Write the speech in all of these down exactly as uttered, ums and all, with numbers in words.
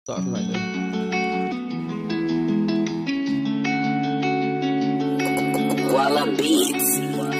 Talking right there. Walla Beats.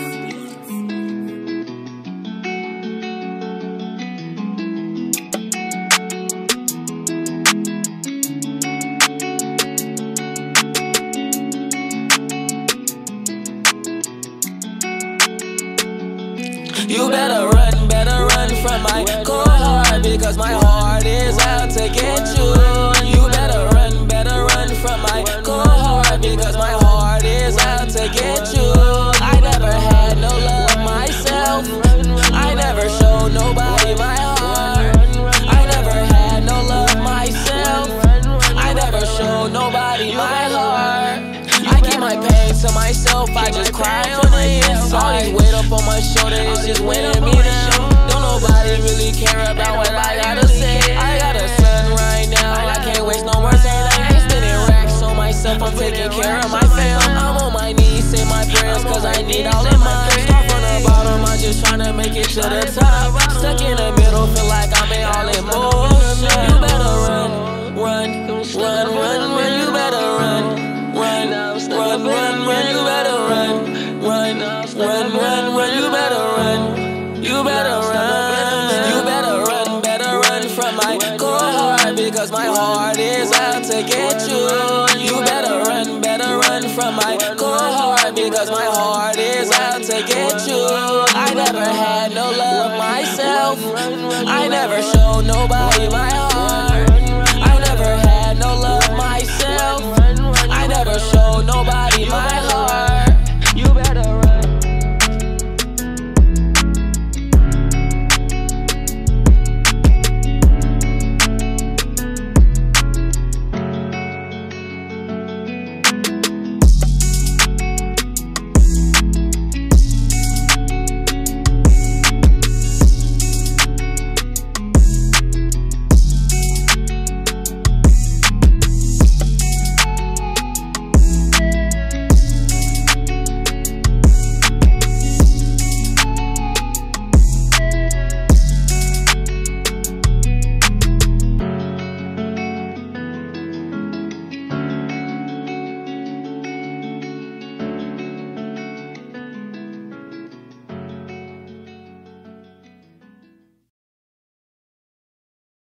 You better run, better run from my cold heart, because my heart is out to get you. You better run, better run from my cold heart, because my heart is out to get you. I never had no love myself, I never showed nobody my heart. I never had no love myself, I never showed nobody my heart. I keep my pain to myself, I just cry on the inside. All this weight up on my shoulder is just weighing me down. Don't nobody really care about what I gotta say. I got a son right now, I can't waste no more time. I ain't spending racks on myself, I'm taking care of my fam. I'm on my knees, say my prayers, cause I need all of mine. Start from the bottom, I'm just tryna make it to the top. Stuck in the middle, feel like I'm in all in motion. You better run, run, run, run, run, you better run. Run, run, run, run, you better run. Run, run, run, run, you better run. You better run. You better run, better run from my cold heart, because my heart is out to get you. You better run, better run from my cold heart, because my heart is out to get you. I never had no love myself, I never showed nobody my heart.